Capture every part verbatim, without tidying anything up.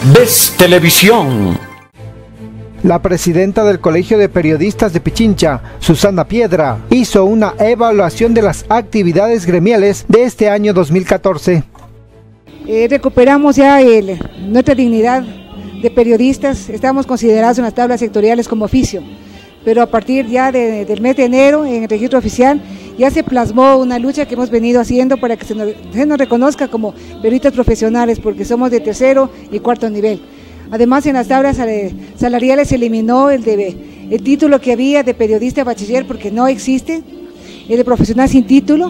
Ves Televisión. La presidenta del Colegio de Periodistas de Pichincha, Susana Piedra, hizo una evaluación de las actividades gremiales de este año dos mil catorce. Eh, recuperamos ya el, nuestra dignidad de periodistas, estamos considerados en las tablas sectoriales como oficio, pero a partir ya de, del mes de enero en el registro oficial ya se plasmó una lucha que hemos venido haciendo para que se nos, se nos reconozca como periodistas profesionales, porque somos de tercero y cuarto nivel. Además, en las tablas salariales se eliminó el, de, el título que había de periodista bachiller, porque no existe, el de profesional sin título,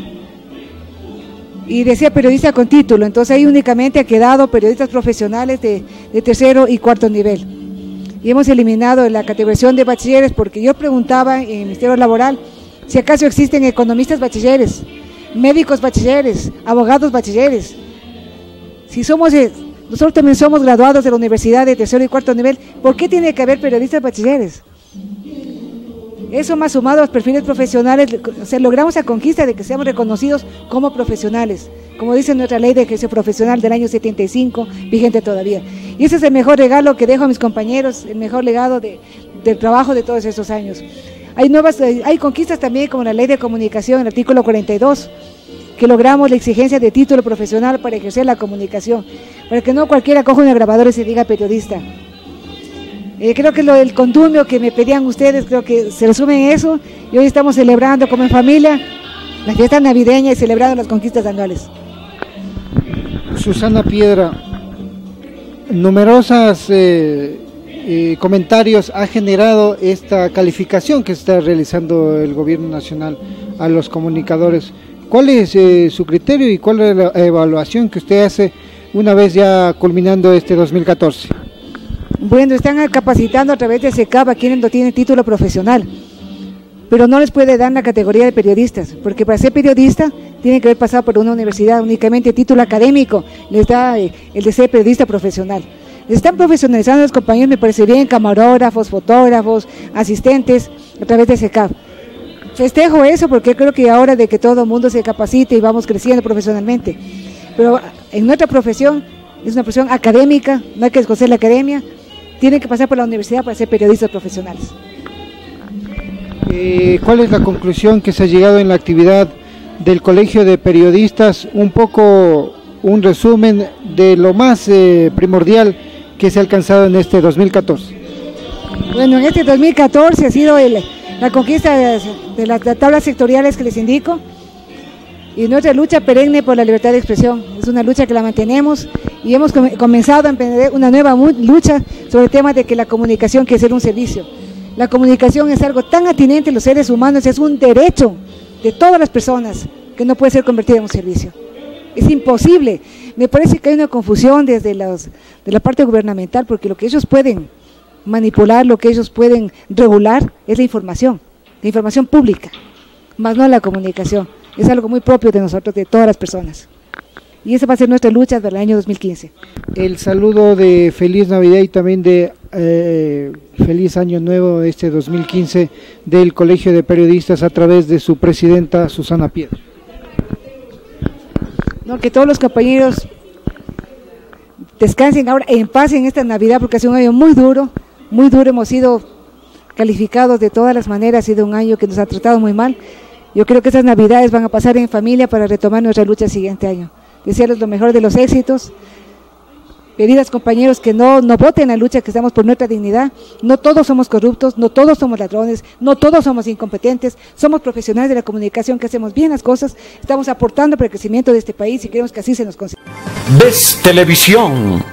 y decía periodista con título. Entonces ahí únicamente ha quedado periodistas profesionales de, de tercero y cuarto nivel. Y hemos eliminado la categorización de bachilleres, porque yo preguntaba en el Ministerio Laboral si acaso existen economistas bachilleres, médicos bachilleres, abogados bachilleres. Si somos... Nosotros también somos graduados de la universidad de tercero y cuarto nivel, ¿por qué tiene que haber periodistas bachilleres? Eso más sumado a los perfiles profesionales, o sea, logramos la conquista de que seamos reconocidos como profesionales, como dice nuestra ley de ejercicio profesional del año setenta y cinco, vigente todavía. Y ese es el mejor regalo que dejo a mis compañeros, el mejor legado de, del trabajo de todos estos años. Hay nuevas, hay conquistas también, como la ley de comunicación, el artículo cuarenta y dos, que logramos la exigencia de título profesional para ejercer la comunicación, para que no cualquiera coja una grabadora y se diga periodista. Eh, creo que lo del condumio que me pedían ustedes, creo que se resume en eso, y hoy estamos celebrando como en familia la fiesta navideña y celebrando las conquistas anuales. Susana Piedra, numerosas eh, eh, comentarios ha generado esta calificación que está realizando el gobierno nacional a los comunicadores. ¿Cuál es eh, su criterio y cuál es la evaluación que usted hace una vez ya culminando este dos mil catorce? Bueno, están capacitando a través de SECAP a quienes no tienen título profesional, pero no les puede dar la categoría de periodistas, porque para ser periodista tienen que haber pasado por una universidad, únicamente título académico les da eh, el de ser periodista profesional. Les están profesionalizando a los compañeros, me parece bien, camarógrafos, fotógrafos, asistentes, a través de SECAP. Festejo eso porque creo que ahora de que todo el mundo se capacite y vamos creciendo profesionalmente, pero en nuestra profesión es una profesión académica, no hay que escoger la academia, tienen que pasar por la universidad para ser periodistas profesionales. Eh, ¿Cuál es la conclusión que se ha llegado en la actividad del Colegio de Periodistas? Un poco un resumen de lo más eh, primordial que se ha alcanzado en este dos mil catorce. Bueno, en este dos mil catorce ha sido el... la conquista de, de las tablas sectoriales que les indico y nuestra lucha perenne por la libertad de expresión. Es una lucha que la mantenemos y hemos comenzado a emprender una nueva lucha sobre el tema de que la comunicación quiere ser un servicio. La comunicación es algo tan atinente en los seres humanos, es un derecho de todas las personas que no puede ser convertido en un servicio. Es imposible. Me parece que hay una confusión desde los, de la parte gubernamental, porque lo que ellos pueden manipular, lo que ellos pueden regular es la información, la información pública, más no la comunicación. Es algo muy propio de nosotros, de todas las personas. Y esa va a ser nuestra lucha del año dos mil quince. El saludo de Feliz Navidad y también de eh, Feliz Año Nuevo este dos mil quince del Colegio de Periodistas a través de su presidenta Susana Piedra. No, que todos los compañeros descansen ahora en paz en esta Navidad, porque ha sido un año muy duro, muy duro, hemos sido calificados de todas las maneras, ha sido un año que nos ha tratado muy mal. Yo creo que estas Navidades van a pasar en familia para retomar nuestra lucha el siguiente año. Desearles lo mejor de los éxitos, pedir a los compañeros que no, no voten la lucha, que estamos por nuestra dignidad. No todos somos corruptos, no todos somos ladrones, no todos somos incompetentes, somos profesionales de la comunicación que hacemos bien las cosas, estamos aportando para el crecimiento de este país y queremos que así se nos considere. Ves Televisión.